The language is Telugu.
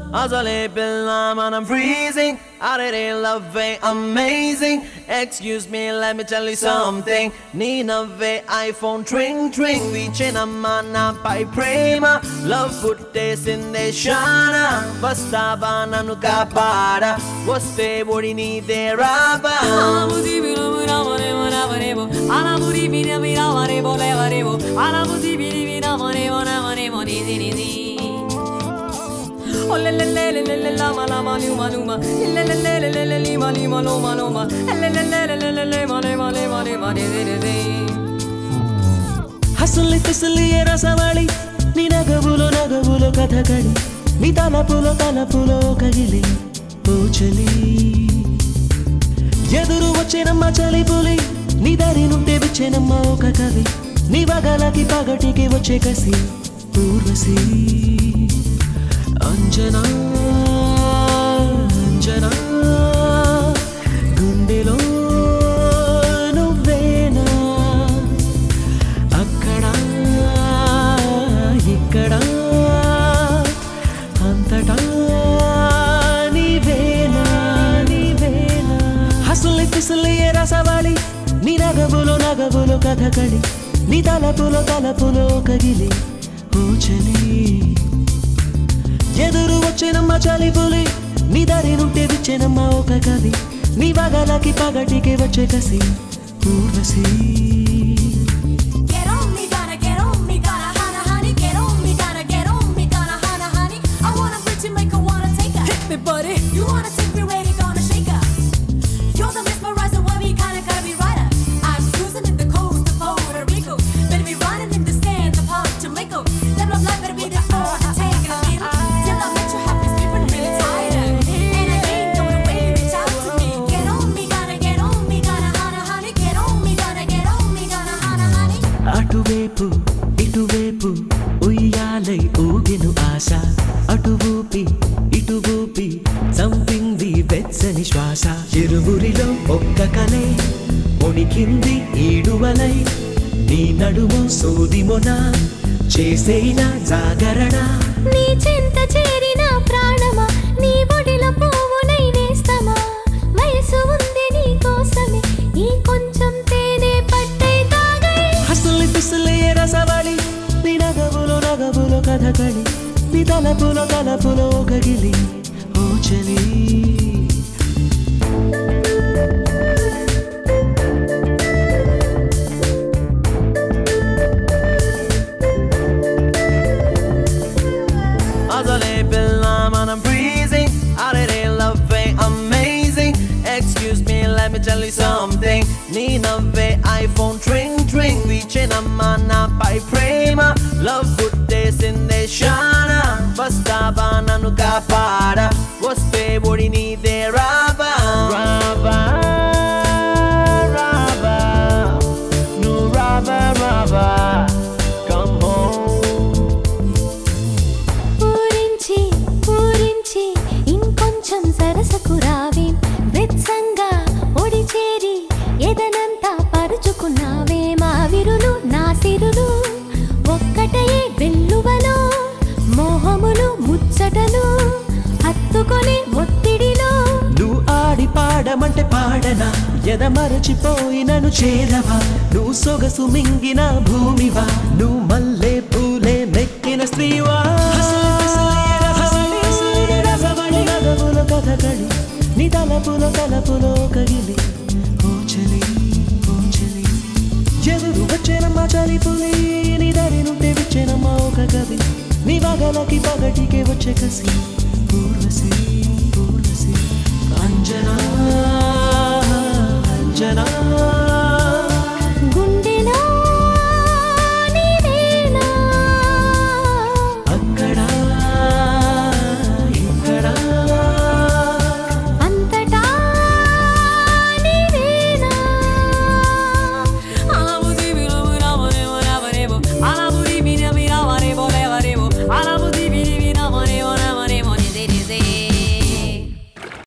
అసలే పిల్లం and I'm freezing. I really love way amazing. Excuse me, let me tell you something. నీ నవ్వే iPhone tring tring. వీచెనమ్మా నాపై ప్రేమ. Love పుట్టేసిందే శానా. వస్తావా నన్ను కాపాడ. వస్తే ఒడి నీదే రావా. హసుల్లి పిసుల్లి రసవళి నీ నగవులో నగవులో కథకడి నీ తలపులో కగిలి పూచలి ఎదురు వచ్చేనమ్మ చలి పులి నీ దారి నుండి విచ్చేనమ్మ ఒక కవి నీ వగలకి పగటికి వచ్చే కసి పూర్వశి అంజనా అంజనా గుండెలో నువ్వేనా అక్కడ ఇక్కడ అంతటా నీవేనా నీవేనా హసుల్లి పిసుల్లి రసవళి నీ నగవులో కథకడి నీ తలపులో కగిలి పూచలి ఎదురు వచ్చేనమ్మ చలి పులి నీ దారి నుండి విచ్చేనమ్మ ఒక కవి నీ వగలకి పగటికి వచ్చే కసి పూర్వశి అటువైపు ఇటువైపు ఉయ్యాలై ఊగెను ఆశ అటు ఊపి ఇటు ఊపి చంపింది వెచ్చని శ్వాస ఇరువురిలో ఒక్క కలే ఉనికింది ఈడువలై నీ నడుము సూదిమొన చేసేన జాగరణ నీ చెంత చేరిన ప్రాణమా నీ ఒడిలో పువ్వునై నేస్తమా వయసు ఉంది నీ కోసమే ఈ కొంచెం తేనె పట్టై తాగై హసుల్లి పిసుల్లి రసవళి నీ నగవులో కథకడి నీ తలపులో కగిలి ఓ చలి అసలే పిల్లం and I'm freezing. I really love way amazing. Excuse me, let me tell you something. నీ నవ్వే iPhone tring tring. వీచెనమ్మ నాపై ప్రేమ. Love పుట్టేసిందే శానా. వస్తావా నన్ను కాపాడ. వస్తే ఒడి నీదే రావా రావా రావా నువ్వు రావా రావా come home. పూరించి ఇంకొంచెం సరసకు రావేం వెచ్చంగా ఒడి చేరి ఎదనంతా పరుచుకున్నావే మా విరులు నా సిరులు ఒక్కటయే వెల్లువలో మోహములు ముచ్చటలు హత్తుకొని ఒత్తిడిలో నువ్వు ఆడి పాడమంటే పాడనా ఎద మరచిపోయి నన్ను చేరవా నువ్వు సొగసు మింగిన భూమివా నువ్వు మల్లె పూలే మెక్కిన స్త్రీవా కథకడి నీ తలపులో కగిలి పూచలి పూచలి ఎదురు వచ్చేనమ్మ చలి పులి నీ దారి నుండి విచ్చేనమ్మ ఒక కవి నీ వగలకి పగటికి వచ్చే కసి పూర్వశి పూర్వశి అంజనా